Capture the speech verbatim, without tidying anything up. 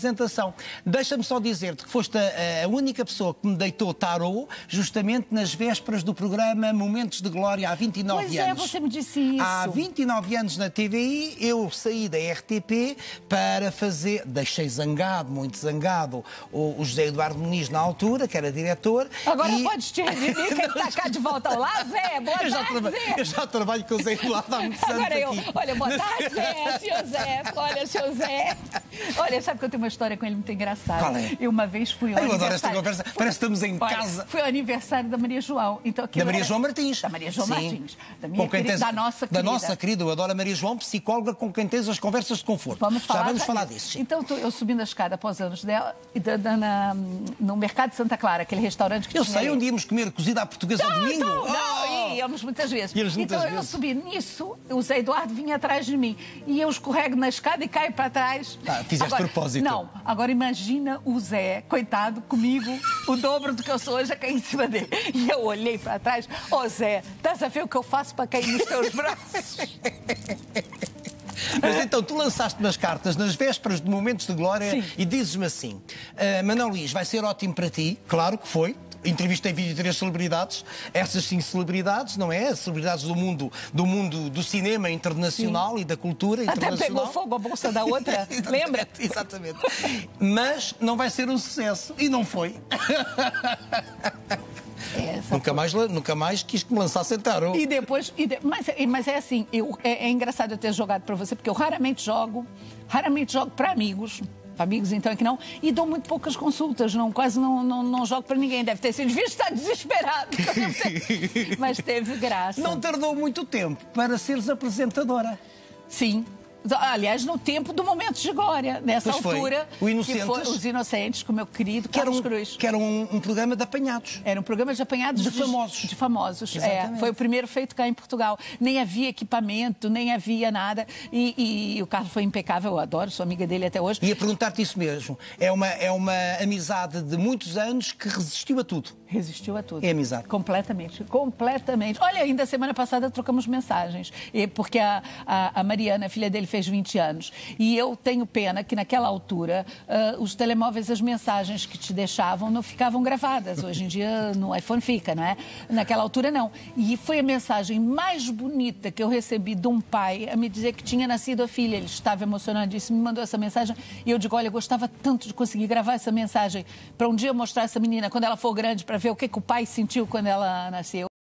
apresentação. Deixa-me só dizer-te que foste a, a única pessoa que me deitou tarô justamente nas vésperas do programa Momentos de Glória, há vinte e nove pois anos. Pois é, você me disse isso. Há vinte e nove anos na T V I, eu saí da R T P para fazer... Deixei zangado, muito zangado, o, o José Eduardo Muniz na altura, que era diretor. Agora e... podes te redimir, que ele está cá de volta ao lado, Zé. Boa eu tarde, já Zé. Eu já trabalho com o Zé Eduardo há muitos anos Agora eu, aqui. olha, boa tarde, Zé, senhor Zé. Olha, senhor Zé. Olha, sabe que eu tenho uma história com ele muito engraçada. Qual é? Eu uma vez fui ao Eu aniversário... adoro esta conversa. Foi... Parece que estamos em olha, casa. Foi o aniversário da Maria João. Então, Da Maria era... João Martins. Da Maria João Sim. Martins. Da, minha quem querida, tens... da nossa querida. Da nossa querida. Eu adoro a Maria João, psicóloga com quem tens as conversas de conforto. Vamos falar, já vamos falar disso. Sim. Então, eu subindo a escada após anos dela, e da, da, na, no Mercado de Santa Clara, aquele restaurante que Eu tinha sei, ali. onde íamos comer cozida à portuguesa Não, ao domingo. Não, não, oh! íamos muitas vezes. Íamos muitas então, vezes. eu subi nisso, o Zé Eduardo vinha atrás de mim. E eu escorrego na escada e caio para trás. Ah, fizeste agora, propósito. Não, agora imagina o Zé, coitado, comigo, o dobro do que eu sou hoje, a cair em cima dele. E eu olhei para trás. Ô oh, Zé, estás a ver o que eu faço para cair nos teus braços? Mas então, tu lançaste umas cartas nas vésperas de Momentos de Glória. Sim. E dizes-me assim, uh, Manuel Luís, vai ser ótimo para ti. Claro que foi. Entrevistei vinte e três celebridades, essas sim celebridades, não é? Celebridades do mundo do, mundo do cinema internacional, sim, e da cultura Até internacional. Até pegou fogo a bolsa da outra, lembra? Exatamente. Mas não vai ser um sucesso. E não foi. Essa nunca, mais, nunca mais quis que me lançassem tarô. E depois... E de, mas, mas é assim, eu, é, é engraçado eu ter jogado para você, porque eu raramente jogo, raramente jogo para amigos... amigos então é que não, e dou muito poucas consultas, não, quase não, não, não jogo para ninguém, deve ter sido visto, está desesperado, mas teve graça. Não tardou muito tempo para seres apresentadora. Sim. Aliás, no tempo do Momentos de Glória, nessa pois altura. Foi. O Inocentes. Que foi Os Inocentes, com o meu querido que Carlos era um, Cruz. Que era um, um programa de apanhados. Era um programa de apanhados de, de famosos. De famosos, é. Foi o primeiro feito cá em Portugal. Nem havia equipamento, nem havia nada. E, e, e o Carlos foi impecável, eu adoro, sou amiga dele até hoje. Ia perguntar-te isso mesmo. É uma, é uma amizade de muitos anos que resistiu a tudo. Resistiu a tudo. É amizade. Completamente, completamente. Olha, ainda semana passada trocamos mensagens, porque a, a, a Mariana, a filha dele, fez vinte anos. E eu tenho pena que naquela altura uh, os telemóveis, as mensagens que te deixavam não ficavam gravadas. Hoje em dia no iPhone fica, não é? Naquela altura não. E foi a mensagem mais bonita que eu recebi de um pai a me dizer que tinha nascido a filha. Ele estava emocionadíssimo, me mandou essa mensagem e eu digo, olha, eu gostava tanto de conseguir gravar essa mensagem para um dia mostrar essa menina, quando ela for grande, para ver o que, que o pai sentiu quando ela nasceu.